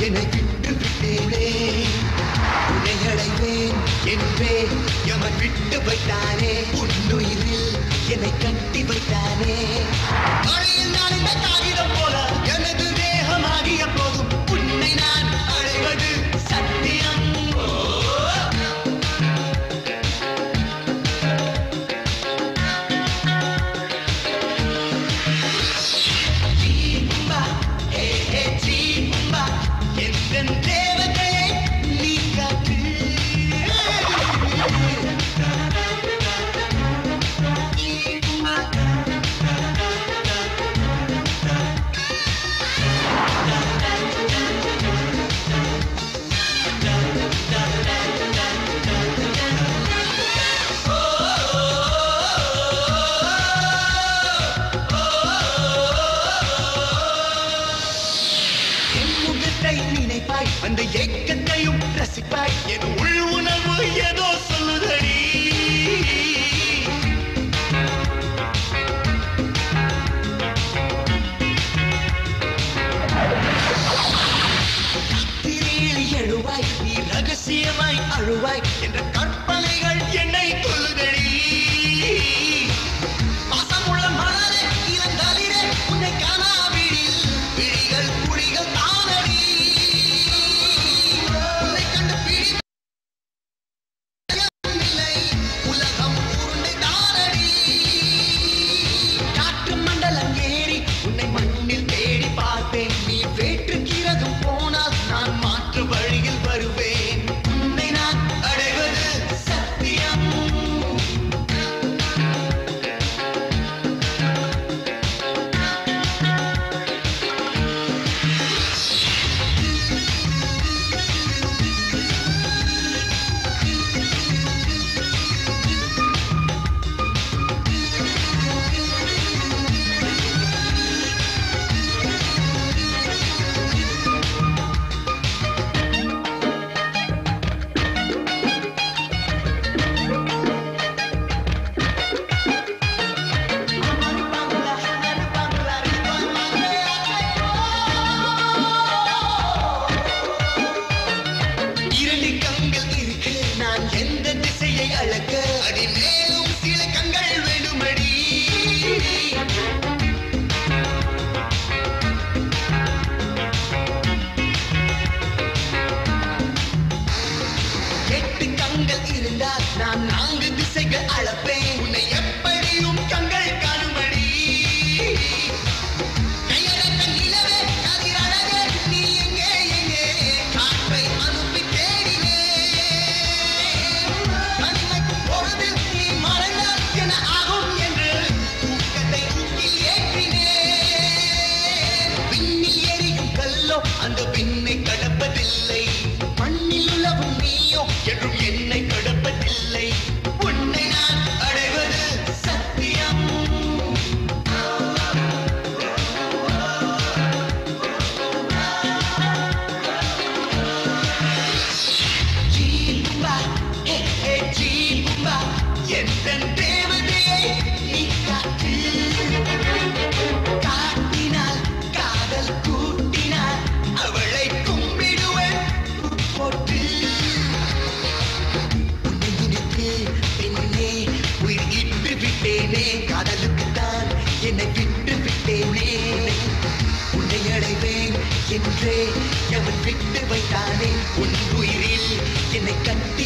என்னை விட்டு விட்டேனே உன்னை அடைவேன் என்றே எவன் விட்டு வைத்தானே உன்னுயிரில் என்னை கட்டி வைத்தானே மழையில் நான் இந்த காகிதம் போல எனது தேகமாகிய போதும் உன்னை நான் அடைவது சத்தியம் அந்த ஏக்கத்தையும் ரசிப்பாய் என் உள் உணர்வு ஏதோ சொல்லுதடி திரியில் எழுவாய் நீ ரகசியமாய் அழுவாய் என்ற கற்பனைகள் என்னை கொல்லுதடி பாசமுள்ள மலரே இளந்தளிரே உன்னை காணாவிடில் விழிகள் குழிகள் தானடி நான் 4 திசைகள் அளப்பேன் உன்னை எப்படியும் கண்கள் காணுமடி கையடக்க நிலவே கதிரழகே நீ எங்கே எங்கே காற்றை அனுப்பி தேடினே தனிமைக்கும் பொழுதில் நீ மறைந்தால் என்ன ஆகும் என்று தூக்கத்தை தூக்கில் ஏற்றினே விண்ணில் எரியும் கல்லோ அந்த விண்ணை கடப்பதில்லை மண்ணில் உலவும் நீயோ என்றும் என்னை கடப்பதில்லை உன்னை நான் அடைவது சத்தியம் ஜீவா ஹே ஹே ஜீவா என் தேவதையை நீ காட்டு காட்டினால் காதல் கூட்டினால் அவளை கும்பிடுவேன் போட்டு உன்னை நினைத்து பெண்ணே உயிர் இட்டு விட்டேனே காதலுக்குத்தான் என்னை விட்டு விட்டேனே உன்னை அடைவேன் என்றே அவன் விட்டு வைத்தானே உன் உயிரில் என்னை கட்டி